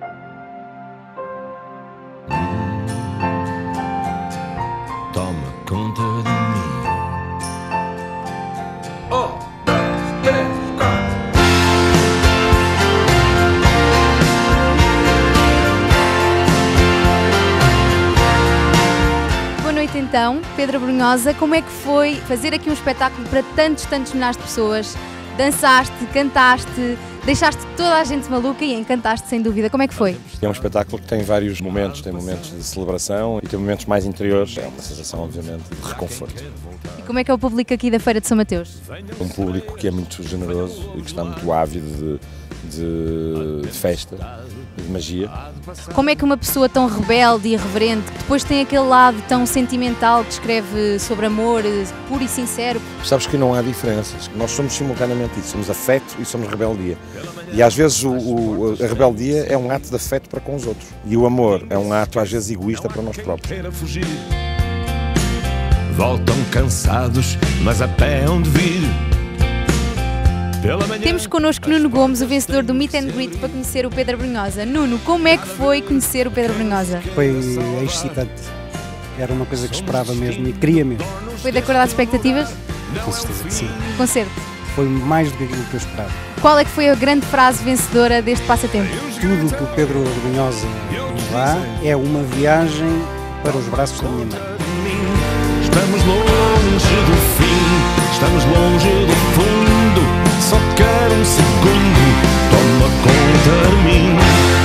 Toma conta de mim. Boa noite então, Pedro Brunhosa, como é que foi fazer aqui um espetáculo para tantos milhares de pessoas? Dançaste, cantaste, deixaste toda a gente maluca e encantaste sem dúvida, como é que foi? É um espetáculo que tem vários momentos, tem momentos de celebração e tem momentos mais interiores, é uma sensação obviamente de reconforto. E como é que é o público aqui da Feira de São Mateus? Um público que é muito generoso e que está muito ávido de festa, de magia. Como é que uma pessoa tão rebelde e irreverente, que depois tem aquele lado tão sentimental, que escreve sobre amor puro e sincero? Sabes que não há diferenças, nós somos simultaneamente isso, somos afeto e somos rebeldia. E às vezes a rebeldia é um ato de afeto para com os outros. E o amor é um ato às vezes egoísta para nós próprios. Voltam cansados, mas a pé hão de vir. Temos connosco Nuno Gomes, o vencedor do Meet and Greet, para conhecer o Pedro Brunhosa. Nuno, como é que foi conhecer o Pedro Brunhosa? Foi excitante. Era uma coisa que esperava mesmo e queria mesmo. Foi de acordo às expectativas? Com certeza que sim. Concerto. Foi mais do que aquilo que eu esperava. Qual é que foi a grande frase vencedora deste passatempo? Tudo o que o Pedro Brunhosa me dá é uma viagem para os braços da minha mãe. Estamos longe do fim, estamos longe do fundo. Só quero um segundo, toma conta de mim.